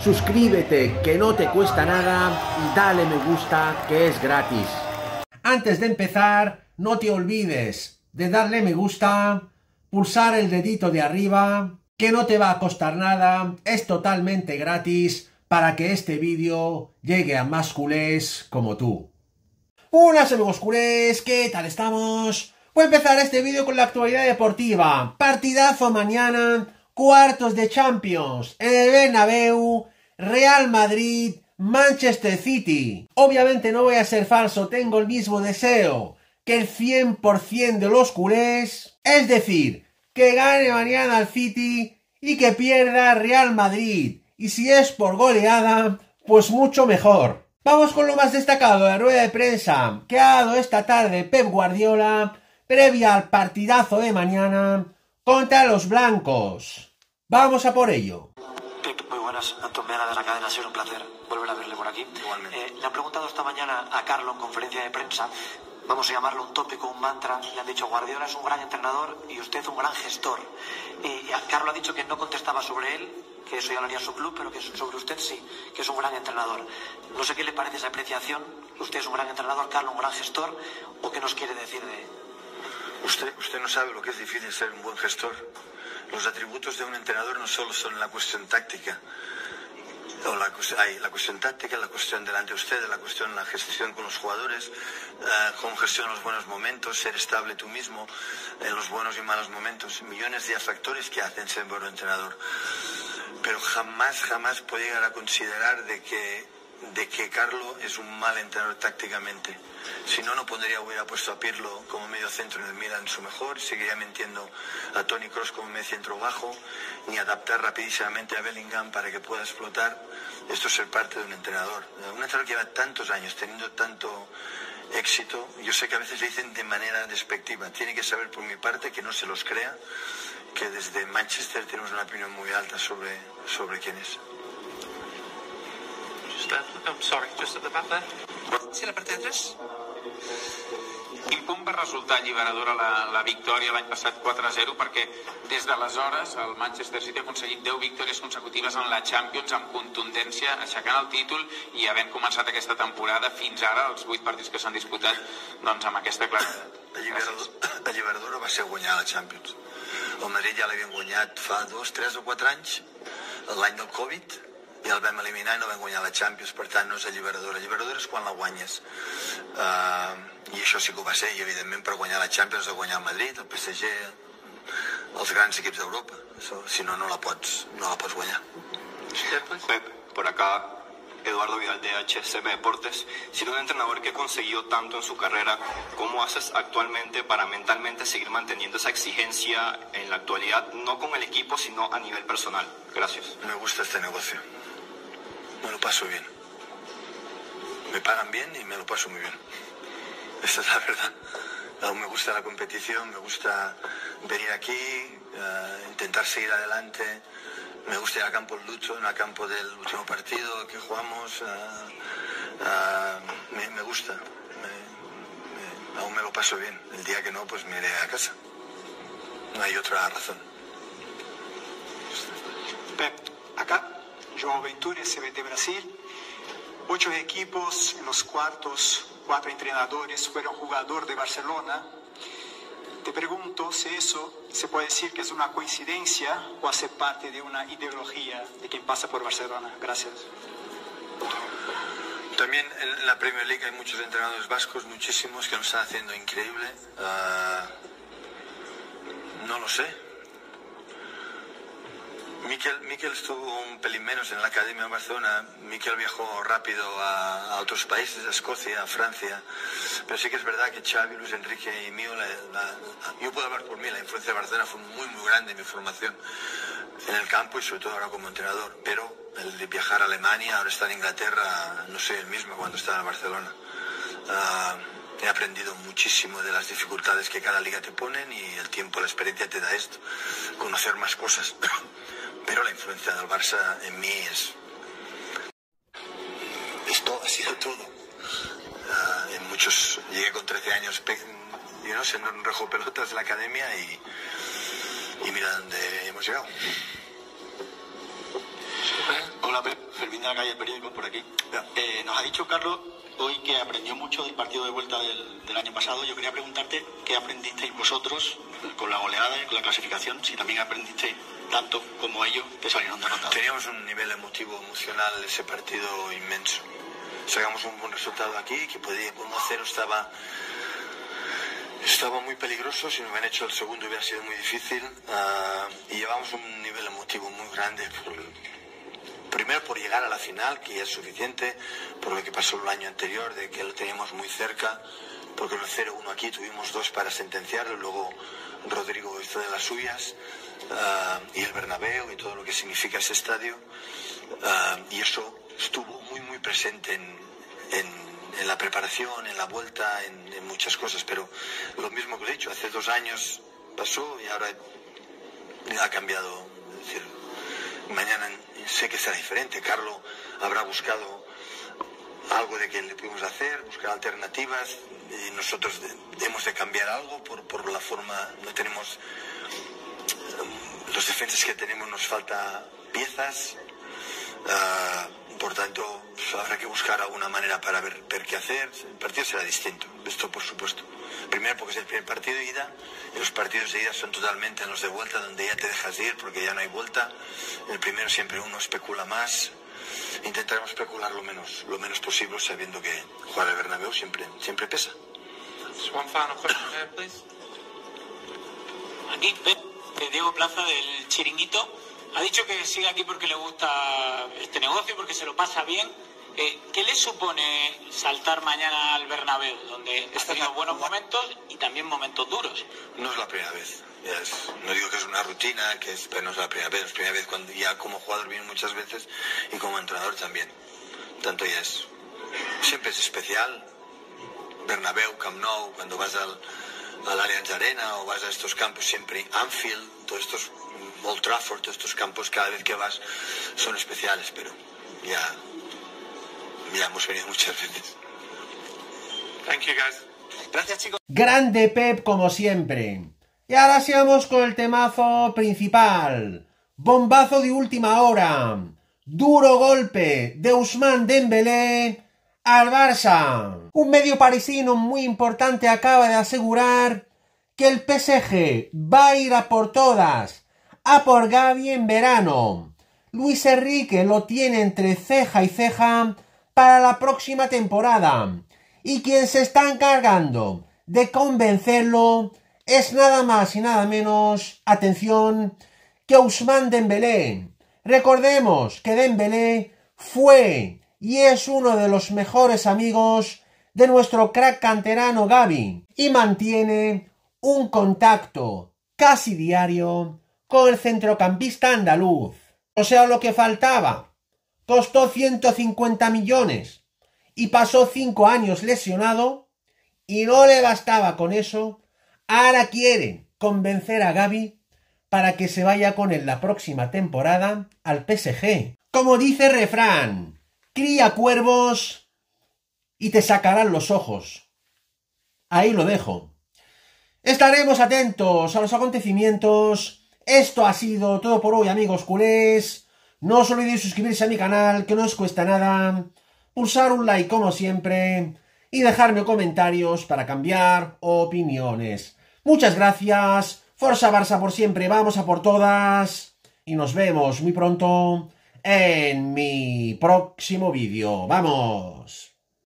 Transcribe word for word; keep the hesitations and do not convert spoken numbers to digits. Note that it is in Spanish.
suscríbete que no te cuesta nada y dale me gusta que es gratis. Antes de empezar, no te olvides de darle me gusta, pulsar el dedito de arriba, que no te va a costar nada, es totalmente gratis para que este vídeo llegue a más culés como tú. Buenas amigos culés, ¿qué tal estamos? Voy a empezar este vídeo con la actualidad deportiva. Partidazo mañana, cuartos de Champions, en el Bernabéu, Real Madrid, Manchester City. Obviamente no voy a ser falso, tengo el mismo deseo que el cien por cien de los culés, es decir, que gane mañana el City y que pierda Real Madrid. Y si es por goleada, pues mucho mejor. Vamos con lo más destacado de la rueda de prensa que ha dado esta tarde Pep Guardiola previa al partidazo de mañana contra los blancos. Vamos a por ello. Pep, muy buenas. Antón Vera de la cadena SER, un placer volver a verle por aquí. Igualmente. Eh, le han preguntado esta mañana a Carlo en conferencia de prensa, vamos a llamarlo un tópico, un mantra. Le han dicho, Guardiola es un gran entrenador y usted un gran gestor. Y Carlo ha dicho que no contestaba sobre él, que eso ya lo haría su club, pero que sobre usted sí, que es un gran entrenador. No sé qué le parece esa apreciación. Usted es un gran entrenador, Carlo un gran gestor, o qué nos quiere decir de... Usted, usted no sabe lo que es difícil ser un buen gestor. Los atributos de un entrenador no solo son la cuestión táctica, o la, hay la cuestión táctica, la cuestión delante de usted, la cuestión la gestión con los jugadores, uh, con gestión en los buenos momentos, ser estable tú mismo en los buenos y malos momentos, millones de factores que hacen ser un buen entrenador. Pero jamás, jamás puede llegar a considerar de que, de que Carlo es un mal entrenador tácticamente. Si no, no pondría, hubiera puesto a Pirlo como medio centro en el Milan su mejor, seguiría mintiendo a Toni Kroos como medio centro bajo, ni adaptar rapidísimamente a Bellingham para que pueda explotar. Esto es ser parte de un entrenador. Un entrenador que lleva tantos años teniendo tanto éxito, yo sé que a veces le dicen de manera despectiva, tiene que saber por mi parte que no se los crea, que desde Manchester tenemos una opinión muy alta sobre, sobre quién es. Just, uh, I'm sorry, just at the back there. Sí, la parte de atrás. Quin punt va resultar alliberadora la, la victòria l'any passat quatre a zero, perquè des d'aleshores el Manchester City ha aconseguit deu victòries consecutives en la Champions amb contundència, aixecant el títol i havent començat aquesta temporada fins ara els vuit partits que s'han disputat doncs amb aquesta claredat. Alliberadora va ser guanyar la Champions. El Madrid ja l'havien guanyat fa dos, tres o quatre anys, l'any del Covid, i el vam eliminar i no vam guanyar la Champions, per tant no és alliberadora. Alliberadora és quan la guanyes. Uh, I això sí que ho va ser, i evidentment per guanyar la Champions has de guanyar el Madrid, el P S G, els grans equips d'Europa. Si no, no la pots, no la pots guanyar. Pep, por acá Eduardo Vidal de H S M Deportes. Siendo un entrenador que ha conseguido tanto en su carrera, ¿cómo haces actualmente para mentalmente seguir manteniendo esa exigencia en la actualidad, no con el equipo, sino a nivel personal? Gracias. Me gusta este negocio. Me lo paso bien. Me pagan bien y me lo paso muy bien. Esta es la verdad. Aún me gusta la competición, me gusta venir aquí, uh, intentar seguir adelante. Me gusta ir al campo del Lucho, en el campo del último partido que jugamos. Uh, uh, me, me gusta. Me, me, aún me lo paso bien. El día que no, pues me iré a casa. No hay otra razón. Pep, acá, João Ventura, S B T Brasil. Ocho equipos en los cuartos, cuatro entrenadores fueron jugador de Barcelona. Te pregunto si eso se puede decir que es una coincidencia o hace parte de una ideología de quien pasa por Barcelona. Gracias. También en la Premier League hay muchos entrenadores vascos, muchísimos, que lo están haciendo increíble. Uh, no lo sé. Mikel, Mikel estuvo un pelín menos en la Academia de Barcelona. Mikel viajó rápido a, a otros países, a Escocia, a Francia. Pero sí que es verdad que Xavi, Luis Enrique y mío, la, la, yo puedo hablar por mí, la influencia de Barcelona fue muy, muy grande en mi formación en el campo y sobre todo ahora como entrenador. Pero el de viajar a Alemania, ahora estar en Inglaterra, no soy el mismo cuando estaba en Barcelona. Uh, he aprendido muchísimo de las dificultades que cada liga te ponen y el tiempo, la experiencia te da esto, conocer más cosas. Pero la influencia del Barça en mí es... Esto ha sido todo. Uh, en muchos... Llegué con trece años, you know, siendo un rejo pelotas de la academia y, y mira dónde hemos llegado. Hola, Pep. Fermín de la calle del periódico, por aquí. Eh, nos ha dicho Carlos hoy que aprendió mucho del partido de vuelta del, del año pasado. Yo quería preguntarte qué aprendisteis vosotros con la goleada y con la clasificación, si también aprendisteis tanto como ellos que salieron derrotados. Teníamos un nivel emotivo, emocional, ese partido inmenso. Sacamos un buen resultado aquí, que podía, uno a cero estaba, estaba muy peligroso. Si no hubieran hecho el segundo hubiera sido muy difícil. Uh, y llevamos un nivel emotivo muy grande. Por, primero por llegar a la final, que ya es suficiente, por lo que pasó el año anterior, de que lo teníamos muy cerca, porque el cero uno aquí tuvimos dos para sentenciarlo, luego Rodrigo hizo de las suyas, uh, y el Bernabéu y todo lo que significa ese estadio, uh, y eso estuvo muy muy presente en, en, en la preparación, en la vuelta, en, en muchas cosas, pero lo mismo que lo he dicho, hace dos años pasó y ahora ha cambiado. Es decir, mañana sé que será diferente. Carlo habrá buscado algo de que le pudimos hacer, buscar alternativas, y nosotros de, hemos de cambiar algo por, por la forma. No tenemos um, los defensas que tenemos, nos falta piezas, uh, por tanto pues, habrá que buscar alguna manera para ver, ver qué hacer. El partido será distinto, esto por supuesto. Primero porque es el primer partido de ida, y los partidos de ida son totalmente en los de vuelta, donde ya te dejas ir porque ya no hay vuelta. En el primero siempre uno especula más. Intentaremos especular lo menos, lo menos posible, sabiendo que jugar al Bernabéu siempre, siempre pesa. One final question there, please. Aquí, Pep, Diego Plaza del Chiringuito. Ha dicho que sigue aquí porque le gusta este negocio, porque se lo pasa bien. Eh, ¿Qué le supone saltar mañana al Bernabéu, donde ha tenido buenos momentos y también momentos duros? No es la primera vez. Ya es, no digo que es una rutina, que es, pero no es la primera vez. Es la primera vez cuando ya como jugador vino muchas veces y como entrenador también. Tanto ya es. Siempre es especial. Bernabéu, Camp Nou, cuando vas al, al Allianz Arena o vas a estos campos, siempre Anfield, todos estos Old Trafford, todos estos campos cada vez que vas son especiales, pero ya, ya hemos venido muchas veces. Thank you, guys. Gracias, chicos. Grande Pep como siempre. Y ahora sigamos con el temazo principal. Bombazo de última hora. Duro golpe de Ousmane Dembélé al Barça. Un medio parisino muy importante acaba de asegurar que el P S G va a ir a por todas, a por Gavi en verano. Luis Enrique lo tiene entre ceja y ceja para la próxima temporada. Y quien se está encargando de convencerlo es nada más y nada menos, atención, que Ousmane Dembélé. Recordemos que Dembélé fue y es uno de los mejores amigos de nuestro crack canterano Gavi y mantiene un contacto casi diario con el centrocampista andaluz. O sea, lo que faltaba. Costó ciento cincuenta millones y pasó cinco años lesionado y no le bastaba con eso. Ahora quiere convencer a Gavi para que se vaya con él la próxima temporada al P S G. Como dice el refrán, cría cuervos y te sacarán los ojos. Ahí lo dejo. Estaremos atentos a los acontecimientos. Esto ha sido todo por hoy, amigos culés. No os olvidéis suscribirse a mi canal, que no os cuesta nada. Pulsar un like como siempre y dejarme comentarios para cambiar opiniones. Muchas gracias. Forza Barça por siempre, vamos a por todas. Y nos vemos muy pronto en mi próximo vídeo. ¡Vamos!